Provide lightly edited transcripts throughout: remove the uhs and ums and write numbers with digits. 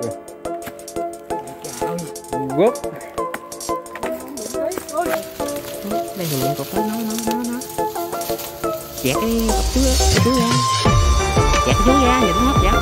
Quất. Đây thì cột tới nó chẹt cái cột chú ra, chẹt chú ra vậy nó hấp dẫn.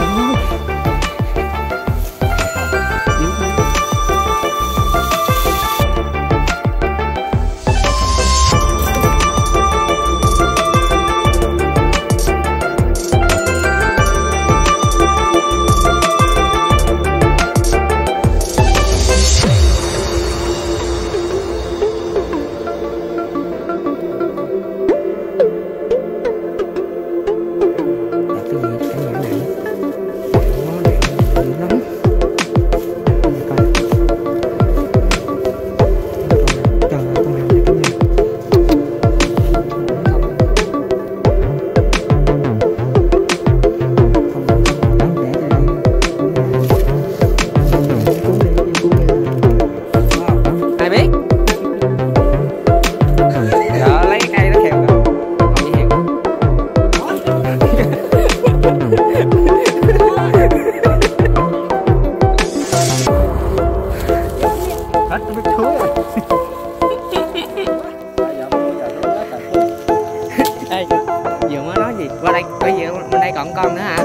Vừa mới nói gì qua đây, bây giờ bên đây còn con nữa hả?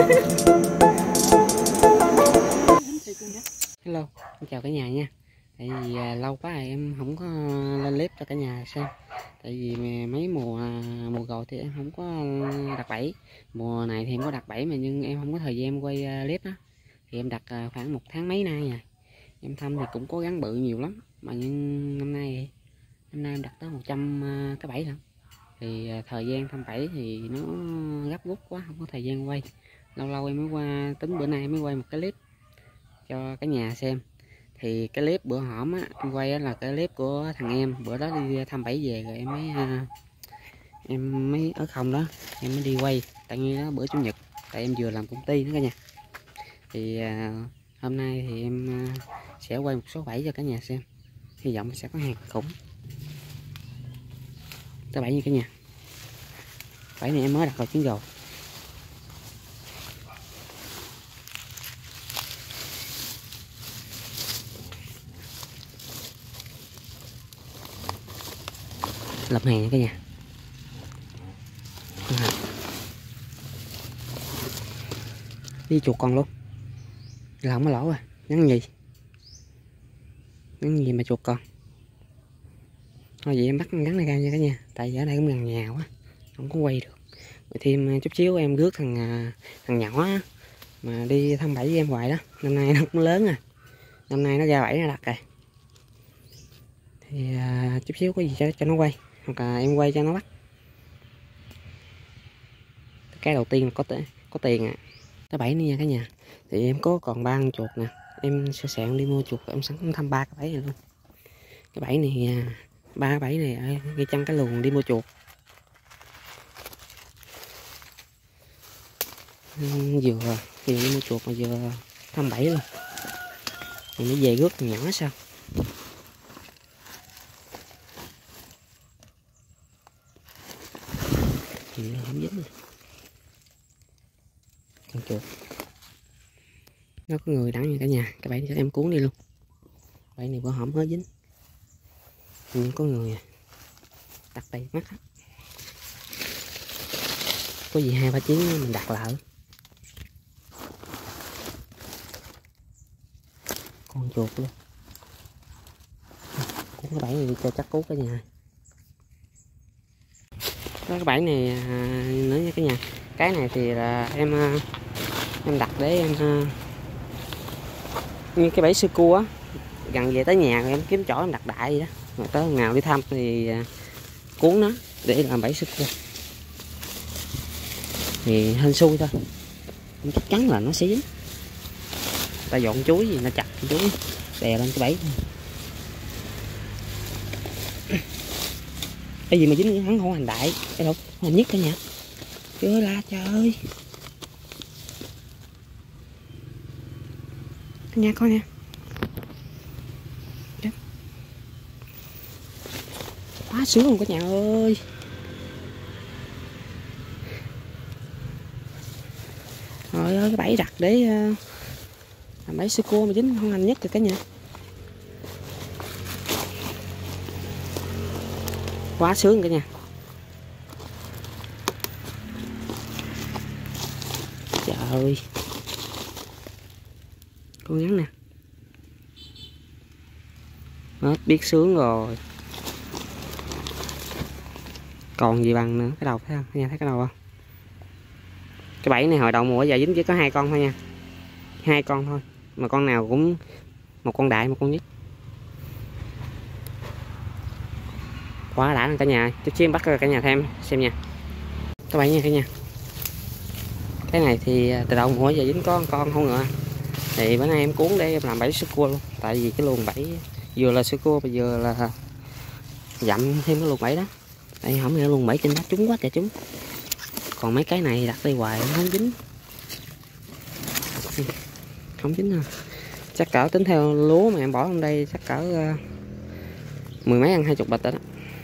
Hello, chào cả nhà nha. Tại vì lâu quá rồi em không có lên clip cho cả nhà xem. Tại vì mấy mùa rồi thì em không có đặt bẫy. Mùa này thì em có đặt bẫy mà nhưng em không có thời gian quay clip đó. Thì em đặt khoảng 1 tháng mấy nay rồi. Em thăm thì cũng cố gắng bự nhiều lắm. Mà nhưng năm nay em đặt tới 100 cái bẫy lận. Thì thời gian thăm bẫy thì nó gấp rút quá, không có thời gian quay. Lâu lâu em mới qua, tính bữa nay em mới quay một cái clip cho cả nhà xem. Thì cái clip bữa hổm á em quay là cái clip của thằng em, bữa đó đi thăm bẫy về rồi em mới ở không đó em mới đi quay, tại vì đó bữa chủ nhật, tại em vừa làm công ty nữa cả nhà. Thì hôm nay thì em sẽ quay một số bẫy cho cả nhà xem, hy vọng sẽ có hàng khủng. Tới bẫy như cả nhà, bẫy này em mới đặt vào chuyến rồi. Lập hàng nha cả nhà. Đi chuột con luôn là không có lỗ à, ngắn gì mà chuột con. Thôi vậy em bắt gắn này ra nha cả nhà, tại vì ở đây cũng gần nhà quá không có quay được. Thêm chút xíu em rước thằng nhỏ á, mà đi thăm bẫy với em hoài đó. Năm nay nó cũng lớn rồi, năm nay nó ra bẫy nó đặt rồi. Thì chút xíu có gì cho nó quay, hoặc là em quay cho nó bắt. Cái đầu tiên là có tiền à. Cái bẫy này nha cả nhà, thì em có còn 3 con chuột nè, em sẽ sạn đi mua chuột, em sẵn thăm 3 cái bẫy này luôn. Cái bẫy này 3 bẫy này ở ngay chân cái luồng đi mua chuột. Vừa đi mua chuột mà vừa thăm bẫy luôn. Mình mới về rước nhỏ sao. Thì không dính. Con chuột nó có người đắng nha cả nhà. Cái bẫy cho em cuốn đi luôn. Bẫy này bữa hổm hết dính, nhưng có người đặt tay mắt hết. Có gì 2-3 chuyến mình đặt lại. Con chuột luôn. Cuốn cái bẫy này đi cho chắc cú cả nhà. Cái bẫy này nữa nha cả nhà. Cái này thì là em đặt để em như cái bẫy sư cua á, gần về tới nhà rồi em kiếm chỗ em đặt đại vậy đó. Rồi tới nào đi thăm thì cuốn nó để làm bẫy sư cua. Thì hên xui thôi, nhưng chắc chắn là nó sẽ dính. Ta dọn chuối gì nó chặt chuối đè lên cái bẫy. Cái gì mà dính hắn không hành đại, cái đâu hành nhất cả nhà. Trời ơi la trời. Cả nhà coi nè. Quá sướng luôn cả nhà ơi. Trời ơi cái bẫy đặt để làm bẫy sư cua mà dính không anh nhất được cả nhà. Quá sướng cả nhà. Trời ơi, con ngắn nè, hết biết sướng rồi. Còn gì bằng nữa, cái đầu thấy không nha, thấy cái đầu không? Cái bẫy này hồi đầu mùa giờ dính chỉ có 2 con thôi nha, 2 con thôi mà con nào cũng một con đại một con nhất. Quá đã cả nhà. Chút xíu em bắt cả nhà thêm xem nha các bạn nha cả nhà. Cái này thì từ đầu mùa giờ dính có con không ngựa, thì bữa nay em cuốn để em làm bẫy sữa cua luôn, tại vì cái luồng bẫy vừa là sữa cua và vừa là dặm thêm cái luồng bẫy đó. Đây không nghe luồng bẫy trên đó trúng quá trời trúng, còn mấy cái này đặt đây hoài không dính, không dính đâu. Chắc cỡ tính theo lúa mà em bỏ trong đây chắc cỡ mười mấy ăn 20 bịch đó.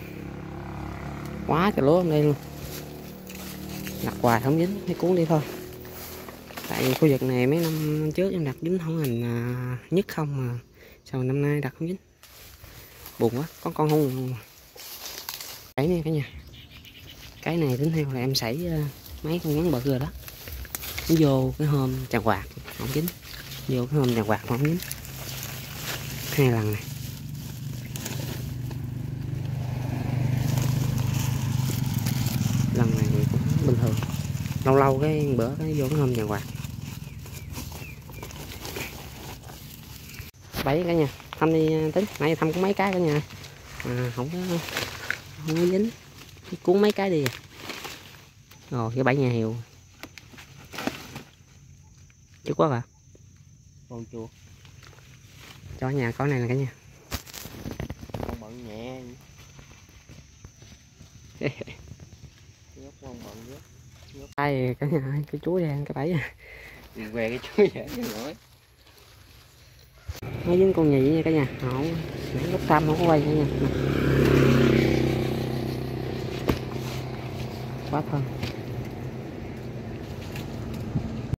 Quá trời lúa trong đây luôn, đặt hoài không dính, mấy cuốn đi thôi. Tại vì khu vực này mấy năm trước em đặt dính không hành nhất không mà sao năm nay đặt không dính, buồn quá. Có con hung cái này cả nhà. Cái này tính theo là em sảy mấy con ngắn bự rồi đó, nó vô cái hôm chàng quạt không dính, vô cái hôm chàng quạt không dính 2 lần này. Lần này cũng bình thường, lâu lâu cái bữa cái vô cái hôm chàng quạt. Bẫy cả nhà, thăm đi tính nãy thăm có mấy cái cả nhà mà không có dính, cuốn mấy cái đi rồi. Cái bẫy nhà hiệu chứ quá à, con chuột cho nhà có này là cả nhà. con bận nhẹ nhóc con bận nhóc Ai cả nhà, cái chuối đen cái bẫy về cái chuối vậy cái nổi nó dính con nhị nha cả nhà, không lúc thăm không có quay cả nhà. Quá thân.